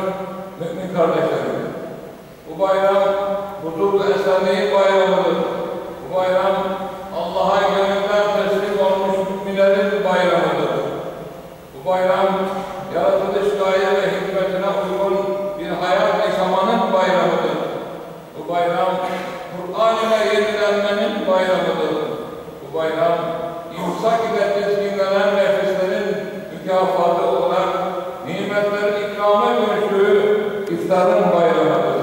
mümin kardeşlerim. Bu bayram huzurlu esenliğin bayramıdır. Bu bayram Allah'a gönülden teslim olmuş müminlerin bayramıdır. Bu bayram yaratılış gaye ve hikmetine uygun bir hayat yaşamanın bayramıdır. Bu bayram Kur'an ile yenilenmenin bayramıdır. Bu bayram imsak ile tezginlenen nefislerin mükafatı olarak nimetlerin ikrama dönüştüğü iftarın bayramıdır.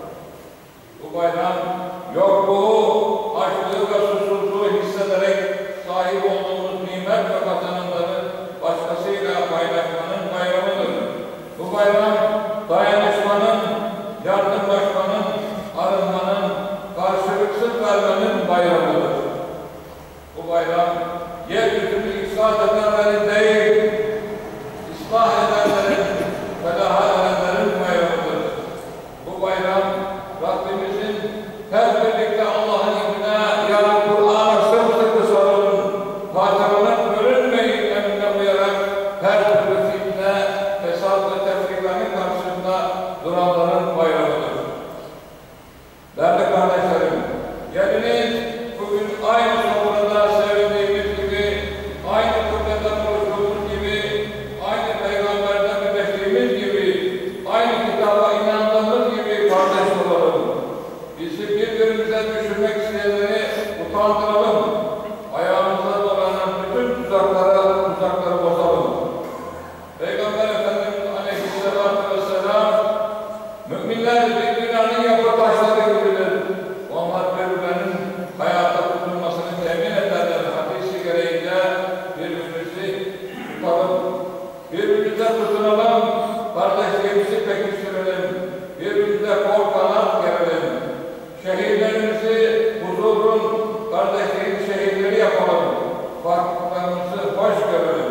Bu bayram yokluğu, açlığı ve susuzluğu hissederek sahip olduğumuz nimet ve kazanımları başkasıyla paylaşmanın bayramıdır. Bu bayram dayanışmanın, yardımlaşmanın, arınmanın, karşılıksız vermenin bayramıdır. Bu bayram yeryüzünü ifsad edenlerin değil, ıslah edenlerin, felaha edenlerin bayramıdır. Bu bayram Rabbimizin hep birlikte Allah'ın emrine, yani Kur'an'a sımsıkı sarılın, Fatiha'nın bölünmeyin emrine uyarak her türlü fitne, fesat ve tefriklerin karşısında duranların bayramıdır. Değerli kardeşlerim, geliniz bugün aynı sofrada sevindiğimiz gibi, aynı kıbleden buluştuğumuz gibi, aynı peygamberden birleştiğimiz gibi, aynı kitaba inandığımız gibi kardeş olalım. Bizi birbirimize düşürmek isteyenleri utandıralım. Ayağımıza dolanan bütün tuzakları bozalım. Peygamber Efendimiz Aleyhisselatü Vesselam, müminler birbirlerinin yapı taşları gibidir. Onlar birbirlerinin hayata tutulmasını temin ederler. Hadisi gereğince birbirimizi tutalım, birbirimize tutunalım, kardeşliğimizi pekiştirelim, birbirimize kol kanat gerelim. Şehirlerimizi huzurun, kardeşliğin şehirleri yapalım. Farklılıklarımızı hoş görelim.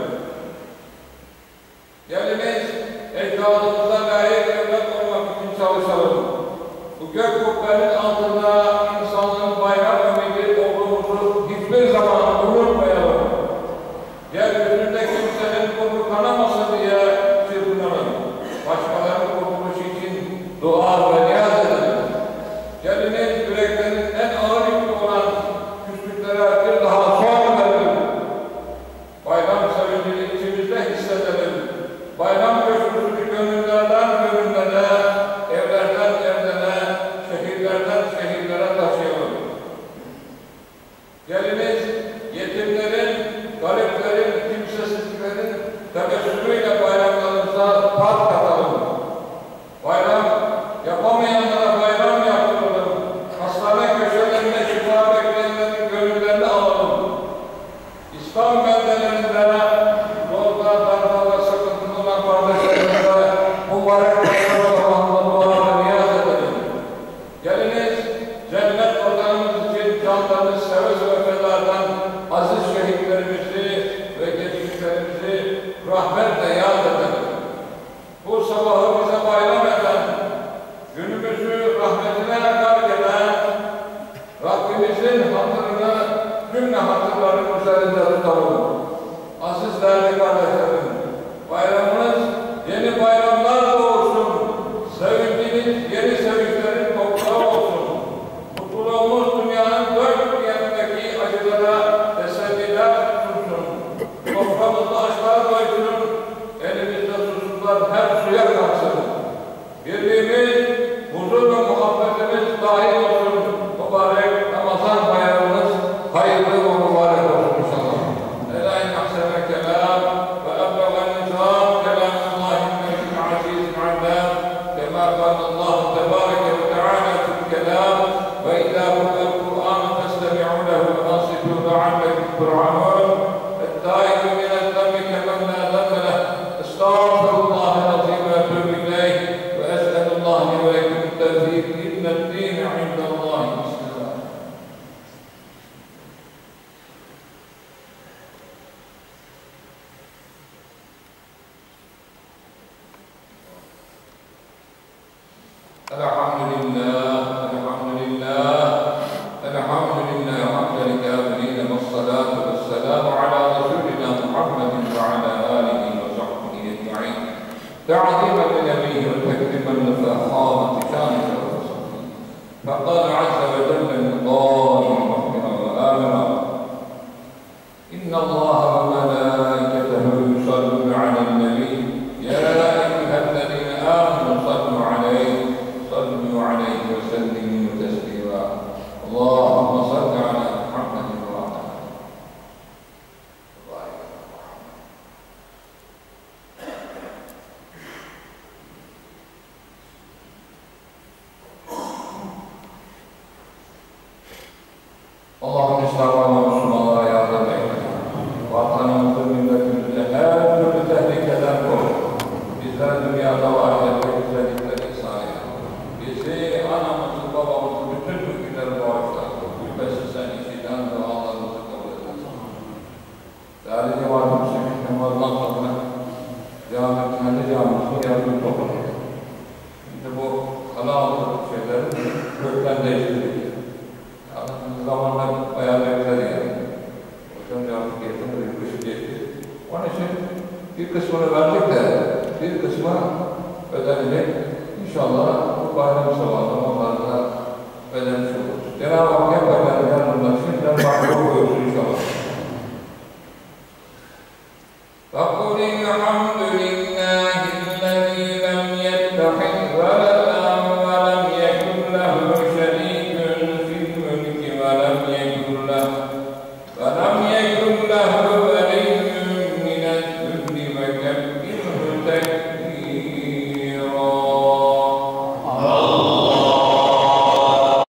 Geliniz ecdadımıza layık evlat olmak için çalışalım. Bu gök kubbenin altında insanlığın bayrak ümidi olduğumuzu hiçbir zaman unutmayalım. Yeryüzünde kimsenin burnu kanamasın diye çırpınalım. Başkalarının kurtuluşu için dua ve niyaz edelim. Geliniz yüreklerin en ağır yükü olan küslüklere bir daha son verelim. Bayram sevincini içimizde hissedelim. Bayram coşkusunu gönüllerden gönüllere, evlerden evlere, şehirlerden şehirlere taşıyalım. Geliniz yetimlerin, gariplerin, kimsesizlerin tebessümüyle bayramlarımıza tat katalım. Bayram yapamayanlara bayram yaptıralım. Hastane köşelerinde şifa bekleyenlerin gönüllerini alalım. İslam beldelerinde yolda, darda ve sıkıntılı olan kardeşlerimize mübarek bayram sabahında dua ve niyaz edelim. Geliniz cennet vatanımız için canlarını seve seve feda eden aziz şehitlerimizi ve geçmişlerimizi rahmetle yad edelim. Bu sabahı bize bayram eden, günümüzü rahmetine gark eden Rabbimizin hatırını cümle hatırların üzerinde tutalım. Aziz değerli kardeşlerim, bayramınız yeni bayramlar doğursun, sevindiğiniz yeni sevinçlerin toprağı olsun. Mutluluğumuz dünyanın dört bir yanındaki acılara teselliler sunsun. Soframızda aşklar doysun, elimizde susuzlar hep suya kalsın. Birliğimiz, huzur ve muhabbetimiz dahil olsun. Mübarek Ramazan bayramımız hayırlı ve mübarek olsun inşallah. Ela-i mahsene kelam ve eblegan nizam kelamullahi mevcut azizin allam kema kâlallahu tebâreke ve teâlâ fil kelam ve idâ kullel Kur'an festemi'û lehu ve ansitû le'allekum turhamûn ettâibu minel zemmi kemen lâ zemme leh estağfirullahel-azîm ve etûbü ileyh ve es'elullâhi ve lekum tevfîk inned-dîne indellâhi islam. Elhamdülillah, elhamdülillah, elhamdülillah, hamdel kâfirîne ve salâtu ve selâmu alâ Resulina Muhammedin ve alâ âlihi ve sahbihi ecmaîn. Ta'zîmen li nebiyyi ve İslam'a ve Müslümanlara yardım eyle. Vatanımızı, milletimizi her türlü tehlikeden koru. Bizler dünyada ve ahirette güzellikler ihsan eyle. Bizi, anamızı, babamızı, bütün müminleri bağışla. Şüphesiz sen içinden dualarımızı kabul edersin. Değerli cemaat-ı Müslümin, namazdan sonra kendi camimizin yardım toplanıyor. Şimdi bu kanallı şeyleri kökten değiştirdik. Yani zamanlar bayağı bekledi yani. Hocam yardım getirdi, bir kış geçti. Onun için bir kısmını verdik de bir kısmı ödenecek. İnşallah bu bayram sabahı